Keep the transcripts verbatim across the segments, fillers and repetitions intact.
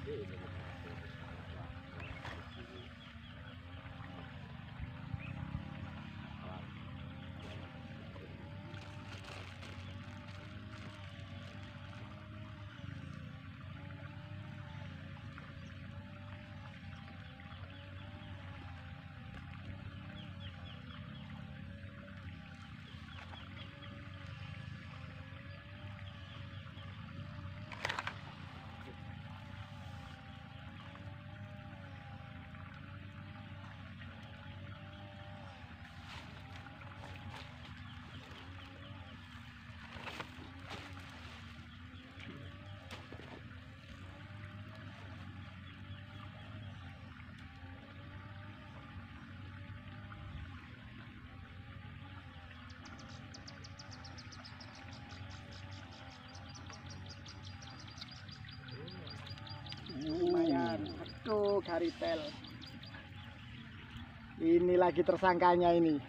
Lumayan. Aduh, garitel. Ini lagi tersangkanya ini.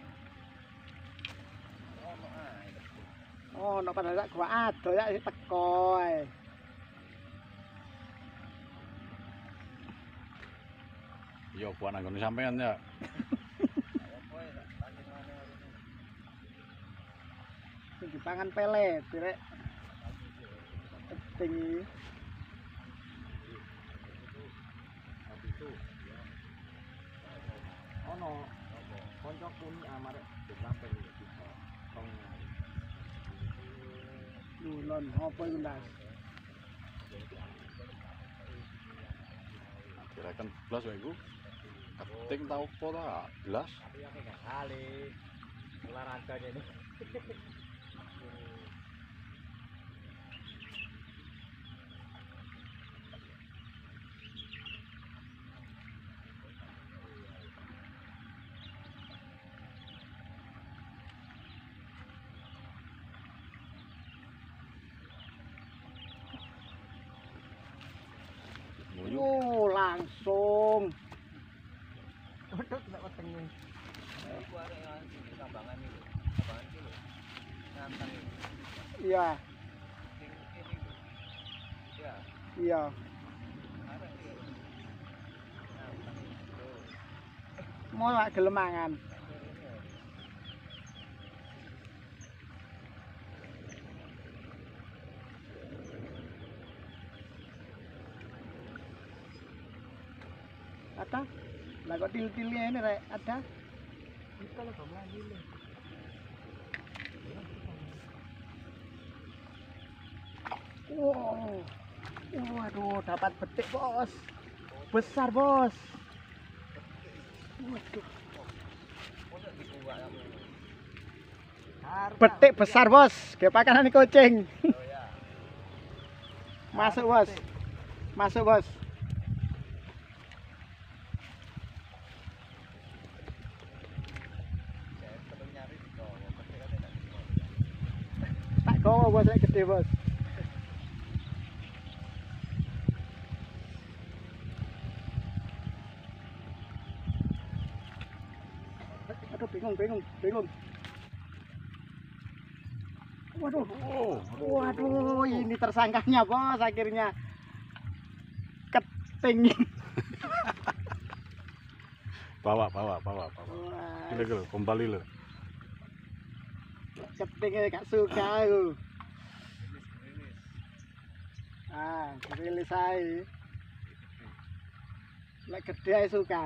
Oh, no padahal gua ado ya teko ae. Yo buat nanggung sampean ya. Sing pangan pelet, direk. Tinggi. Ono koncoku ni amarek sampai iki. Tong Lulon apa iku, Ndas? Kirakan belas wae iku. Keting tau apa ta? Belas. tapi aku gak kali. Olahraganya ini. Oh, langsung. Waduh, tidak wetenge. Aku arek yang tambangan iki. Tambangan iki lho. Nantang iki. Iya, Sing ini lho. Ya, iya. arek iki. Nantang iki. Molak gelem mangan. Ada? Lah kok til-tilnya ini rek, ada? Kita lho lagi lho. Wow. Waduh, dapat betik, Bos. Besar, Bos. Waduh. Mosok dibuak kamu. Betik besar, Bos. Kayak pakanan kucing. Oh ya. Masuk, Bos. Masuk, Bos. Saya perlu nyari di bawah. Pasti kan tidak di bawah. Tak gowo, Bos, lek gede, Bos. Aduh, bingung, bingung, bingung. Waduh. Oh, Waduh, ini tersangkanya, Bos, akhirnya. Keting. bawa, bawa, bawa, bawa. Wah, Gila gila, kembali lho. ketingnya gak suka aku. Rilis, rilis. Ah, rilis ae. Lek gede ae suka.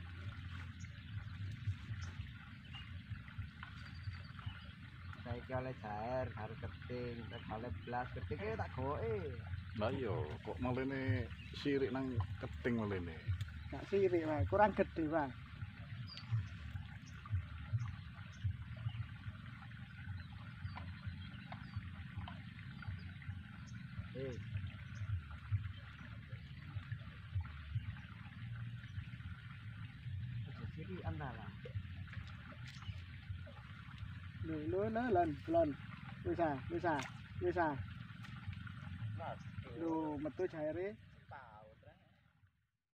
Saiki oleh jair, karo keting, terus oleh belas ketingnya tak goke. Lah iya, kok malene sirik nang keting malene. Gak sirik, Pak. Kurang gede, Pak. Eh. Jadi antara Lho, lho, lho, lon, lon. Wis ah, wis ah, wis ah. Mas, Lho, metu jaire.